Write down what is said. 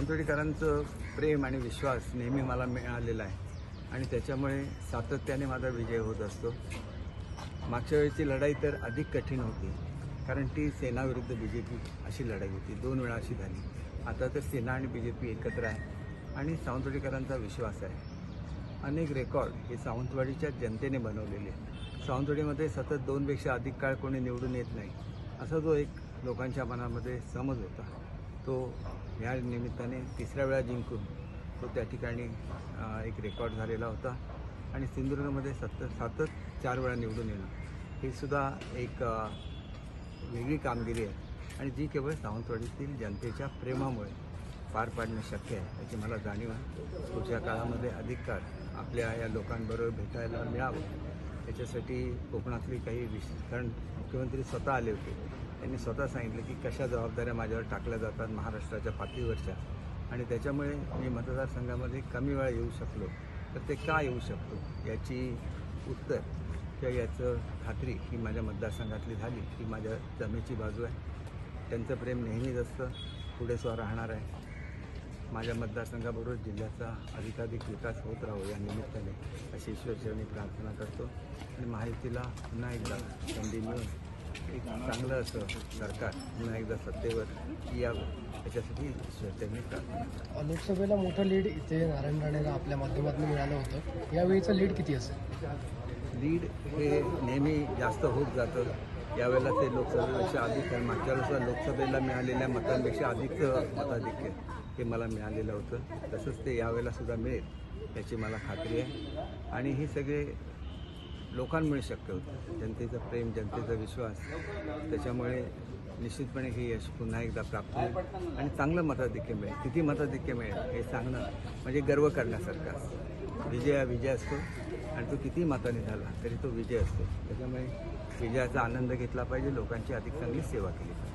सावंतवाडीकरांचं प्रेम आणि विश्वास नेहमी मला मिळालेला आहे आणि त्याच्यामुळे सातत्याने माझा विजय होत असतो। मागच्या वेळची लढाई तर अधिक कठीण होती, कारण ती सेना विरुद्ध BJP अशी लढाई होती, 2 वेळा अशी झाली। आता तर सेना आणि BJP एकत्र आहे आणि सावंतवाडीकरांचा विश्वास आहे। अनेक रेकॉर्ड हे सावंतवाडीच्या जनतेने बनवलेले आहेत। सावंतवाडीमध्ये सतत 2 पेक्षा अधिक काळ कोणी निवडून येत नाही, असा जो एक लोकांच्या मनामध्ये समज होता, तो या निमित्ताने 3ऱ्या वेळा जिंकून तो त्या ठिकाणी एक रेकॉर्ड झालेला होता। आणि सिंधुदुर्गमध्ये सतत 4 वेळा निवडून येणं हे सुद्धा एक वेगळी कामगिरी आहे आणि जी केवळ सावंतवाडीतील जनतेच्या प्रेमामुळे पार पाडणे शक्य आहे, याची मला जाणीव आहे। पुढच्या काळामध्ये अधिक काळ आपल्या या लोकांबरोबर भेटायला मिळावं याच्यासाठी कोकणातली काही कारण मुख्यमंत्री स्वतः आले होते, त्यांनी स्वतः सांगितलं की कशा जबाबदाऱ्या माझ्यावर टाकल्या जातात महाराष्ट्राच्या पातळीवरच्या, आणि त्याच्यामुळे मी मतदारसंघामध्ये कमी वेळा येऊ शकलो, तर ते का येऊ शकतो याची उत्तर किंवा याचं खात्री ही माझ्या मतदारसंघातली झाली की माझ्या जमेची बाजू आहे। त्यांचं प्रेम नेहमीच असतं, पुढे सुद्धा राहणार आहे। माझ्या मतदारसंघाबरोबर जिल्ह्याचा अधिकाधिक विकास होत राहो या निमित्ताने अशी ईश्वरचरणी प्रार्थना करतो आणि महायुतीला पुन्हा एकदा संधी मिळून एक चांगलं असं सरकार पुन्हा एकदा सत्तेवर यावं याच्यासाठी ईश्वरचरणी प्रार्थना करतो। लोकसभेला मोठं लीड इथे नारायण राणेला आपल्या माध्यमातून मिळालं होतं, यावेळीचं लीड किती असेल? लीड हे नेहमी जास्त होत जातं, यावेळेला ते लोकसभेपेक्षा अधिक आहे। मागच्या वेळेस लोकसभेला मिळालेल्या मतांपेक्षा अधिकचं मताधिक्य हे मला मिळालेलं होतं, तसंच ते यावेळेला सुद्धा मिळेल याची मला खात्री आहे। आणि हे सगळे लोकांमुळे शक्य होतं, जनतेचं प्रेम, जनतेचा विश्वास, त्याच्यामुळे निश्चितपणे हे यश पुन्हा एकदा प्राप्त होईल आणि चांगलं मताधिक्य मिळेल। किती मताधिक्य मिळेल हे सांगणं म्हणजे गर्व करण्यासारखं असतं। विजय हा विजय असतो आणि तो किती मताने झाला तरी तो विजय असतो, त्याच्यामुळे विजयाचा आनंद घेतला पाहिजे, लोकांची अधिक चांगली सेवा केली पाहिजे।